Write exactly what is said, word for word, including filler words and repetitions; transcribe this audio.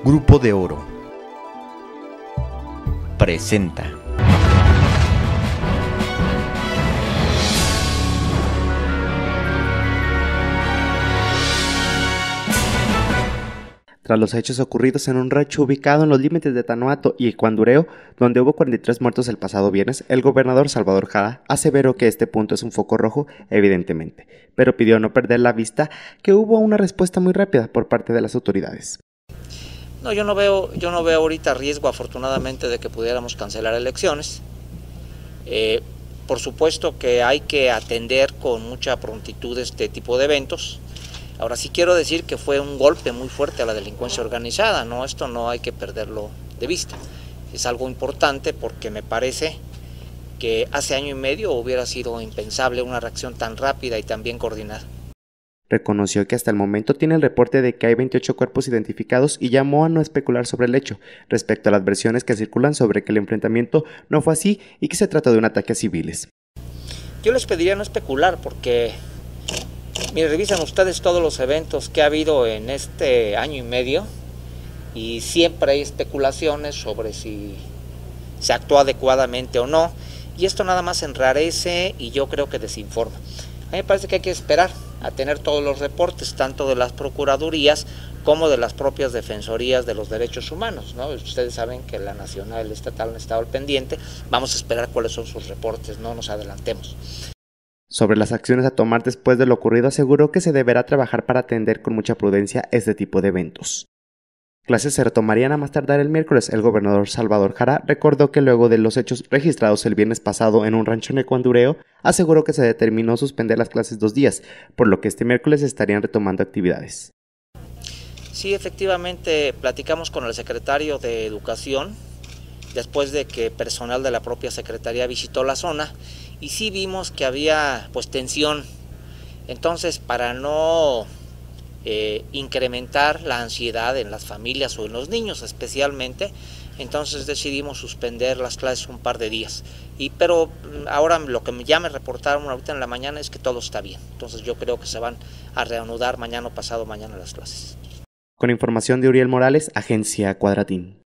Grupo de Oro presenta. Tras los hechos ocurridos en un rancho ubicado en los límites de Tanoato y Ecuandureo, donde hubo cuarenta y tres muertos el pasado viernes, el gobernador Salvador Jara aseveró que este punto es un foco rojo, evidentemente, pero pidió no perder la vista que hubo una respuesta muy rápida por parte de las autoridades. No, yo no veo, yo no veo ahorita riesgo, afortunadamente, de que pudiéramos cancelar elecciones. Eh, por supuesto que hay que atender con mucha prontitud este tipo de eventos. Ahora sí quiero decir que fue un golpe muy fuerte a la delincuencia organizada, ¿no? Esto no hay que perderlo de vista. Es algo importante porque me parece que hace año y medio hubiera sido impensable una reacción tan rápida y tan bien coordinada. Reconoció que hasta el momento tiene el reporte de que hay veintiocho cuerpos identificados y llamó a no especular sobre el hecho, respecto a las versiones que circulan sobre que el enfrentamiento no fue así y que se trata de un ataque a civiles. Yo les pediría no especular porque, miren, revisan ustedes todos los eventos que ha habido en este año y medio y siempre hay especulaciones sobre si se actuó adecuadamente o no, y esto nada más enrarece y yo creo que desinforma. A mí me parece que hay que esperar a tener todos los reportes, tanto de las procuradurías como de las propias defensorías de los derechos humanos, ¿no? Ustedes saben que la nacional y la estatal han estado al pendiente. Vamos a esperar cuáles son sus reportes, no nos adelantemos. Sobre las acciones a tomar después de lo ocurrido, aseguró que se deberá trabajar para atender con mucha prudencia este tipo de eventos. Clases se retomarían a más tardar el miércoles. El gobernador Salvador Jara recordó que luego de los hechos registrados el viernes pasado en un rancho en Ecuandureo, aseguró que se determinó suspender las clases dos días, por lo que este miércoles estarían retomando actividades. Sí, efectivamente, platicamos con el secretario de Educación, después de que personal de la propia secretaría visitó la zona, y sí vimos que había pues tensión. Entonces, para no Eh, incrementar la ansiedad en las familias o en los niños especialmente, entonces decidimos suspender las clases un par de días. Y pero ahora lo que ya me reportaron ahorita en la mañana es que todo está bien, entonces yo creo que se van a reanudar mañana o pasado mañana las clases. Con información de Uriel Morales, Agencia Cuadratín.